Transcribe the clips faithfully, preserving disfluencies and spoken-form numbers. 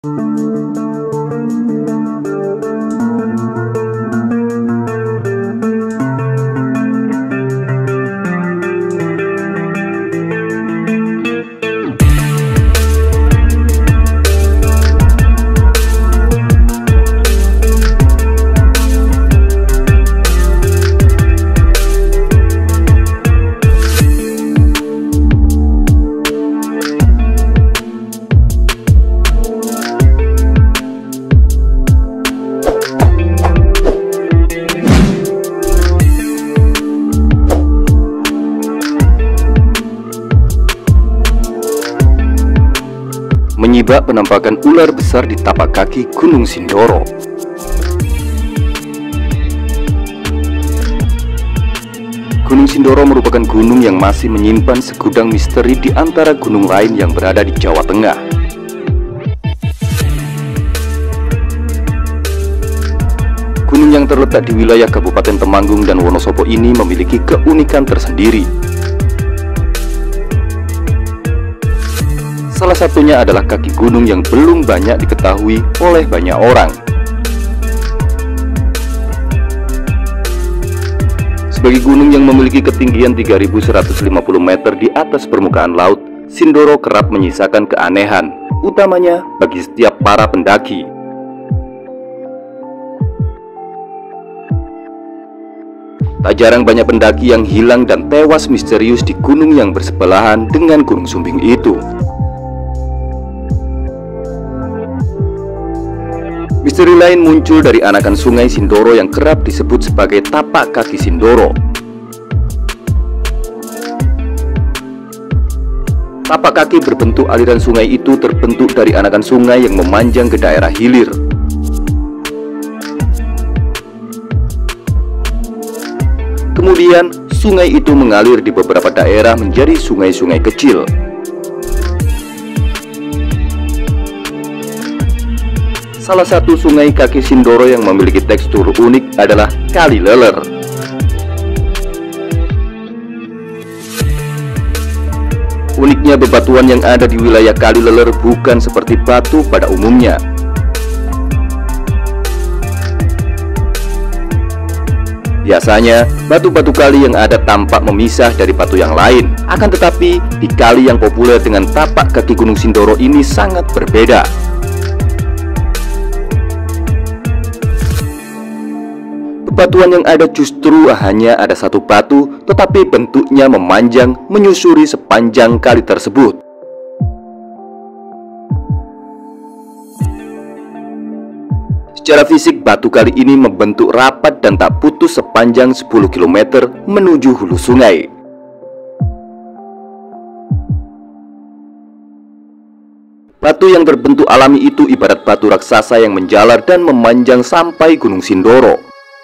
Menyibak penampakan ular besar di tapak kaki Gunung Sindoro. Gunung Sindoro merupakan gunung yang masih menyimpan segudang misteri di antara gunung lain yang berada di Jawa Tengah. Gunung yang terletak di wilayah Kabupaten Temanggung dan Wonosobo ini memiliki keunikan tersendiri. Salah satunya adalah kaki gunung yang belum banyak diketahui oleh banyak orang. Sebagai gunung yang memiliki ketinggian tiga ribu seratus lima puluh meter di atas permukaan laut, Sindoro kerap menyisakan keanehan, utamanya bagi setiap para pendaki. Tak jarang banyak pendaki yang hilang dan tewas misterius di gunung yang bersebelahan dengan Gunung Sumbing itu. Misteri lain muncul dari anakan sungai Sindoro yang kerap disebut sebagai tapak kaki Sindoro. Tapak kaki berbentuk aliran sungai itu terbentuk dari anakan sungai yang memanjang ke daerah hilir. Kemudian, sungai itu mengalir di beberapa daerah menjadi sungai-sungai kecil. Salah satu sungai kaki Sindoro yang memiliki tekstur unik adalah Kali Leler. Uniknya bebatuan yang ada di wilayah Kali Leler bukan seperti batu pada umumnya. Biasanya, batu-batu kali yang ada tampak memisah dari batu yang lain. Akan tetapi, di kali yang populer dengan tapak kaki Gunung Sindoro ini sangat berbeda. Bebatuan yang ada justru hanya ada satu batu, tetapi bentuknya memanjang menyusuri sepanjang kali tersebut. Secara fisik, batu kali ini membentuk rapat dan tak putus sepanjang sepuluh kilometer menuju hulu sungai. Batu yang berbentuk alami itu ibarat batu raksasa yang menjalar dan memanjang sampai Gunung Sindoro.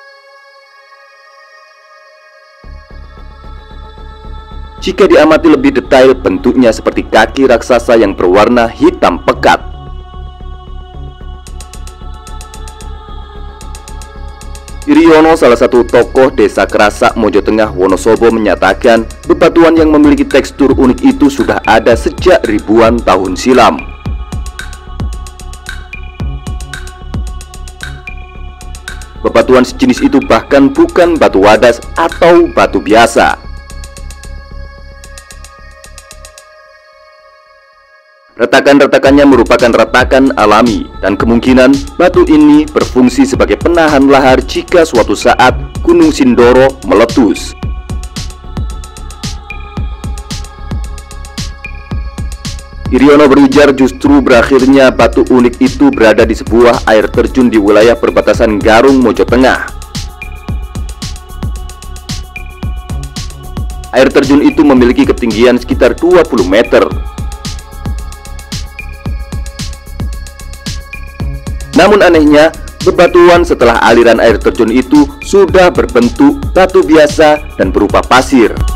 Jika diamati lebih detail, bentuknya seperti kaki raksasa yang berwarna hitam pekat. Iryono, salah satu tokoh desa Kerasak, Mojo Tengah, Wonosobo, menyatakan bebatuan yang memiliki tekstur unik itu sudah ada sejak ribuan tahun silam. Bebatuan sejenis itu bahkan bukan batu wadas atau batu biasa. Retakan-retakannya merupakan retakan alami dan kemungkinan batu ini berfungsi sebagai penahan lahar jika suatu saat Gunung Sindoro meletus. Iryono berujar justru berakhirnya batu unik itu berada di sebuah air terjun di wilayah perbatasan Garung, Mojo Tengah. Air terjun itu memiliki ketinggian sekitar dua puluh meter. Namun anehnya, bebatuan setelah aliran air terjun itu sudah berbentuk batu biasa dan berupa pasir.